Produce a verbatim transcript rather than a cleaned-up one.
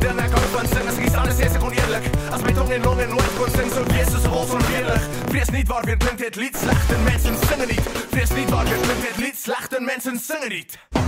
denn ek hou van sing. As ek iets anders sê, is ek oneerlik. As my tong en long en nooit kon sing, sou wees soos 'n wolf onweerlig. Vrees niet waar weer klinkt het lied, slechte mensen singen niet. Vrees niet waar weer klinkt het lied, slechte mensen singen niet.